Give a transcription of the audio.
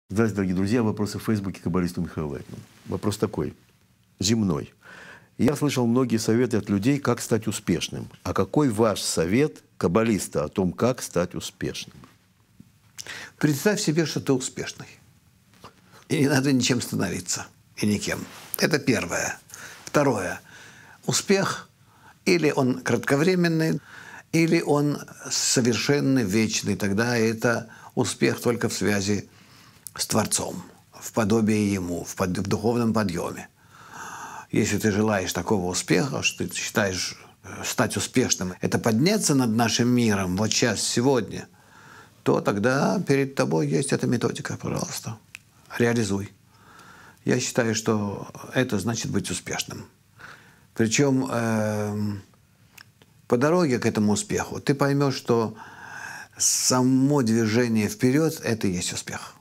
Здравствуйте, дорогие друзья. Вопросы в Фейсбуке каббалисту Михаилу Лайтману. Вопрос такой, земной. Я слышал многие советы от людей, как стать успешным. А какой ваш совет каббалиста о том, как стать успешным? Представь себе, что ты успешный. И не надо ничем становиться. И никем. Это первое. Второе. Успех или он кратковременный, или он совершенный, вечный. Тогда это успех только в связи с Творцом, в подобии Ему, в духовном подъеме. Если ты желаешь такого успеха, что ты считаешь стать успешным, это подняться над нашим миром вот сейчас, сегодня, то тогда перед тобой есть эта методика, пожалуйста, реализуй. Я считаю, что это значит быть успешным. Причем по дороге к этому успеху ты поймешь, что само движение вперед – это и есть успех.